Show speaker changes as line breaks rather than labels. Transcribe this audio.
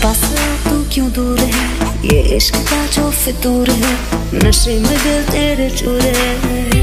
पास तू क्यों दूर है, ये इश्क का जो फितूर है, नशे में दिल तेरे चूर है।